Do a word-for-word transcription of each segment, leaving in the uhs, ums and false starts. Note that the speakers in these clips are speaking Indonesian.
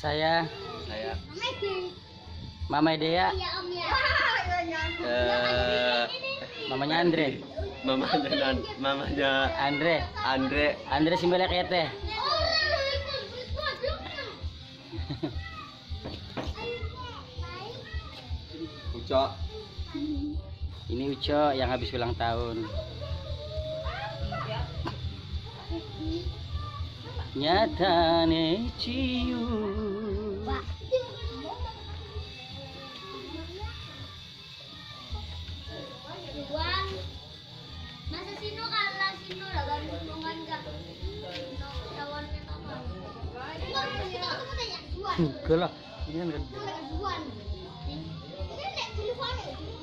Saya Saya Mama Dea, eh mamanya Andre. mamanya Dan- mamanya Andre, Andre. Andre Simbele Kete. Ucok. Ini Uco yang habis ulang tahun. Nyata ne ciu. Masa sino kalah sino lah gantungan ka. Tawan niya tama. Enggak, kita ketemu tanya Juan. Enggak lah, ini kan gede. Juan. Ini nek telepon.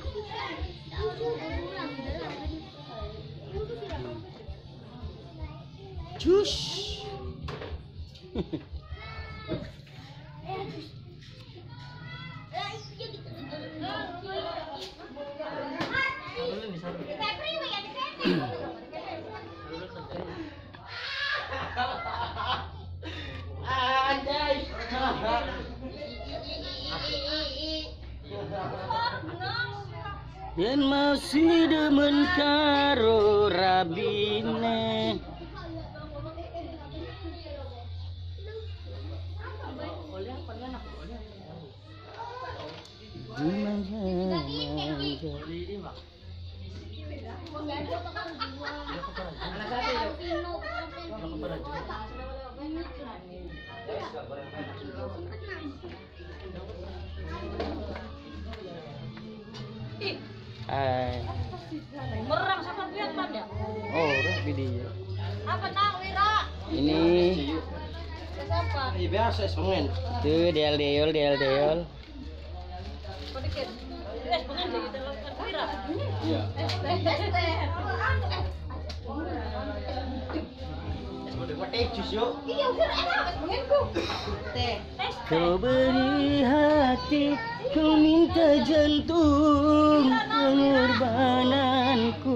Cus. Yen masih demen karo rabine. Hai. Merang sama Vietnam ya? Oh, udah video. Apa nak Wira? Ini Siapa? Iya biasa semen. tuh del deol del deol. Sedikit. Eh, pengen jadi dalam Wira. Iya. Teh jus yuk. Iya, udah enak pengenku. Teh. Kau beri hati, kau minta jantung pengorbananku.